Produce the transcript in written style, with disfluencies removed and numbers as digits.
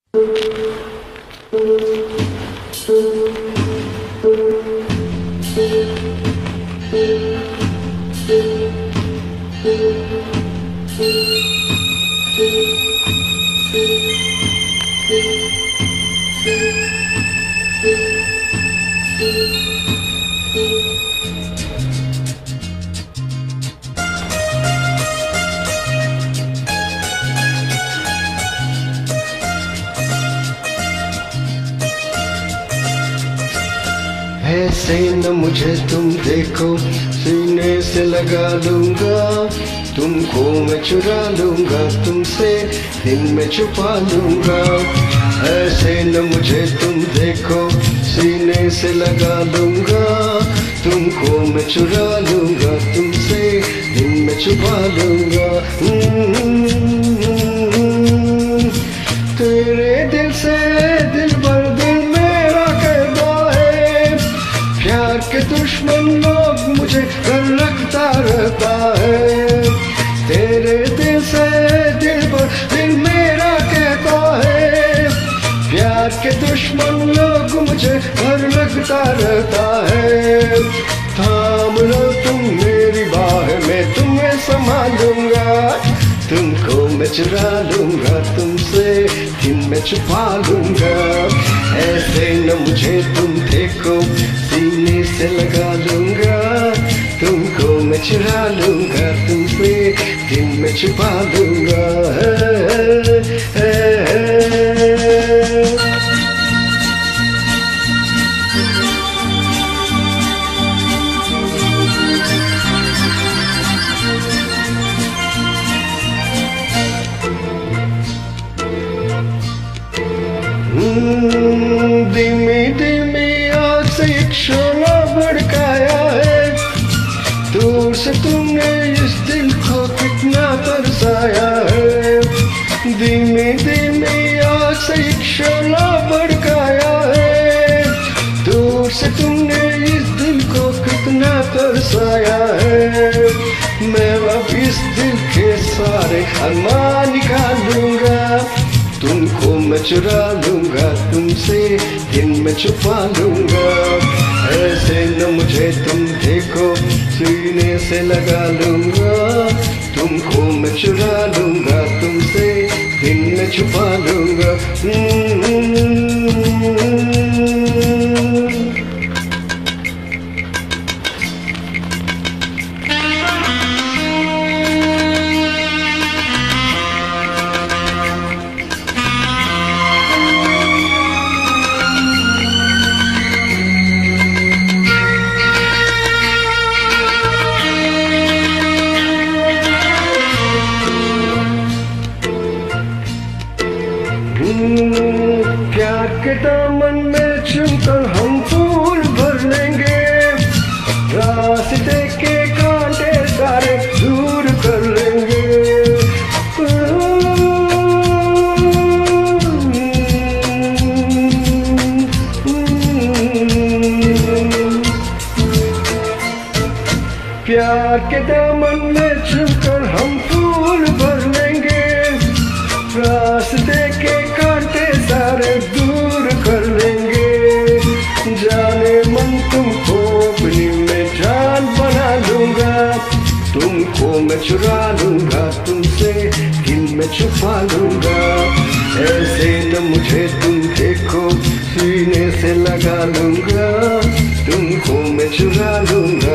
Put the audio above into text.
ऐसे न मुझे तुम देखो, सीने से लगा लूंगा तुमको, मैं चुरा लूंगा तुमसे, दिल में छुपा लूंगा। ऐसे न मुझे तुम देखो, सीने से लगा लूंगा तुमको, मैं चुरा लूंगा तुमसे, दिल में छुपा लूंगा। तेरे दिल से दिल भर दिल मेरा कहता है, प्यार के दुश्मन लोग मुझे कर रखता रहता है। तेरे दिल से दिल भर दिल मेरा कहता है, प्यार के दुश्मन लोग मुझे घर लगता रहता है। थाम लो तुम मेरी बाह में, तुम्हें संभालूंगा, तुमको मैं चुरा लूंगा तुमसे, दिल में छुपा लूंगा। ऐसे न मुझे तुम देखो, सीने से लगा लूंगा तुमको, मैं चुरा लूंगा तुमसे, दिल में छुपा लूंगा। धीमी धीमी आग से एक शोला भड़काया है, दूर से तुमने इस दिल को कितना तरसाया है। धीमी धीमी आग से एक शोला भड़काया है, दूर से तुमने इस दिल को कितना तरसाया है। मैं अब इस दिल के सारे अरमान निकालूंगा, तुमको मैं चुरा लूंगा तुमसे, दिल में छुपा लूंगा। ऐसे न मुझे तुम देखो, सीने से लगा लूंगा तुमको, मैं चुरा लूंगा तुमसे, दिल में छुपा लूंगा। प्यार के दामन में चुनकर हम फूल भर लेंगे, रास्ते के कांटे सारे दूर कर लेंगे। प्यार के दामन में चुनकर हम फूल भर लेंगे, रास्ते के कांटे सारे दूर कर लेंगे। जाने मन तुमको अपनी में जान बना लूंगा, तुमको मैं चुरा लूंगा तुमसे, दिल में छुपा लूंगा। ऐसे न मुझे तुम देखो, सीने से लगा लूंगा तुमको, मैं चुरा लूंगा